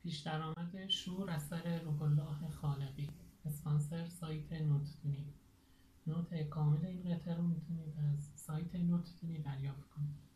پیش درآمد شور اثر روح الله خالقی. اسپانسر سایت دونی. نوت کامل این قطعه رو میتونید از سایت دونی دریافت کنید.